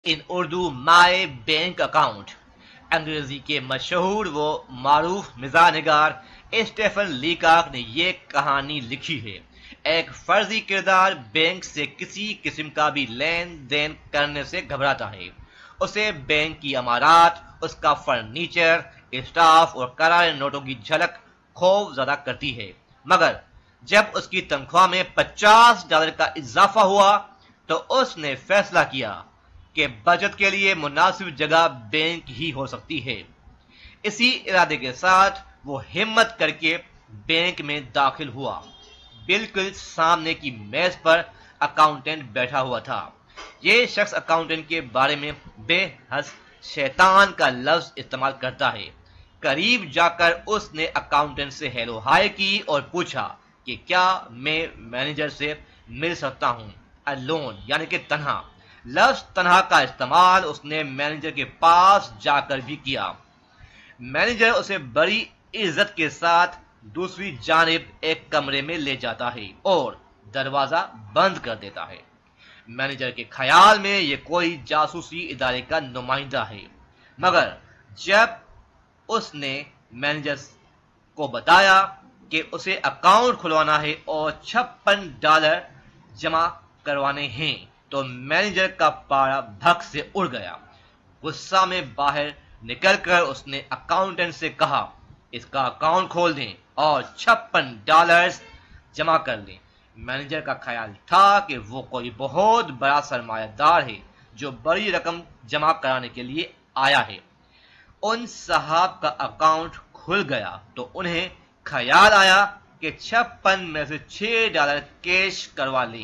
In Urdu my bank account. अंग्रेजी के मशहूर वो मारूफ मिजाज निगार स्टेफन लीकाक ने ये कहानी लिखी है। एक फर्जी किरदार बैंक से किसी किस्म का भी लेन देन करने से घबराता है। उसे बैंक की अमारात, उसका फर्नीचर, स्टाफ और करारे नोटों की झलक खौफ ज़्यादा करती है। मगर जब उसकी तनख्वाह में $50 का इजाफा हुआ तो उसने फैसला किया कि बचत के लिए मुनासिब जगह बैंक ही हो सकती है। इसी इरादे के साथ वो हिम्मत करके बैंक में दाखिल हुआ। बिल्कुल सामने की मेज पर अकाउंटेंट बैठा हुआ था। ये शख्स अकाउंटेंट के बारे में बेहस शैतान का लफ्ज इस्तेमाल करता है। करीब जाकर उसने अकाउंटेंट से हेलो हाय की और पूछा कि क्या मैं मैनेजर से मिल सकता हूं। अलोन यानी कि तन्हा। लफ्ज तन्हा का इस्तेमाल उसने मैनेजर के पास जाकर भी किया। मैनेजर उसे बड़ी इज्जत के साथ दूसरी जानिब एक कमरे में ले जाता है और दरवाजा बंद कर देता है। मैनेजर के ख्याल में ये कोई जासूसी इदारे का नुमाइंदा है। मगर जब उसने मैनेजर को बताया कि उसे अकाउंट खुलवाना है और $56 जमा करवाने हैं तो मैनेजर का पारा भग से उड़ गया। गुस्सा में बाहर निकलकर उसने अकाउंटेंट से कहा, इसका अकाउंट खोल दें और $56 जमा कर लें। मैनेजर का ख्याल था कि वो कोई बहुत बड़ा सरमायादार है जो बड़ी रकम जमा कराने के लिए आया है। उन साहब का अकाउंट खुल गया तो उन्हें ख्याल आया कि 56 में से $6 कैश करवा लें।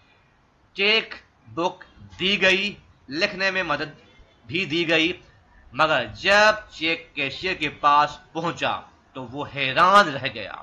चेक बुक दी गई, लिखने में मदद भी दी गई। मगर जब चेक कैशियर के पास पहुंचा तो वो हैरान रह गया।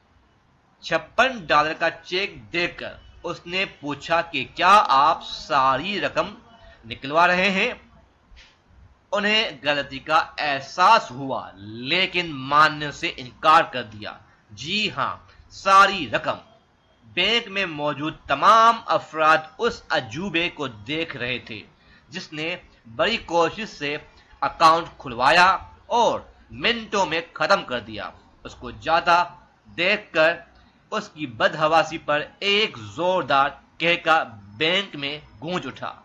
$56 का चेक देखकर उसने पूछा कि क्या आप सारी रकम निकलवा रहे हैं। उन्हें गलती का एहसास हुआ लेकिन मानने से इनकार कर दिया। जी हां, सारी रकम। बैंक में मौजूद तमाम अफराद उस अजूबे को देख रहे थे जिसने बड़ी कोशिश से अकाउंट खुलवाया और मिनटों में खत्म कर दिया। उसको जाता देखकर उसकी बदहवासी पर एक जोरदार कहका बैंक में गूंज उठा।